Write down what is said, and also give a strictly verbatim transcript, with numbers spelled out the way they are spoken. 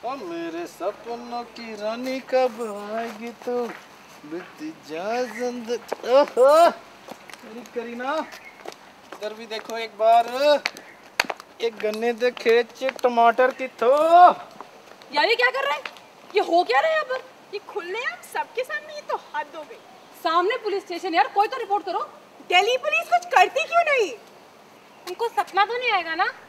और मेरे सपनों की रानी कब आएगी तू बीती जा जिंदगी। ओहो मेरी करीना, इधर भी देखो एक बार। एक गन्ने दे खेत च टमाटर की थो। यार ये क्या कर रहा है? ये हो क्या रहा है यहाँ पर? ये खुले हम सबके सामने, ये तो हद हो गई। सामने पुलिस स्टेशन यार, कोई तो रिपोर्ट करो। दिल्ली पुलिस कुछ करती क्यों नहीं? उनको सपना तो नहीं आएगा ना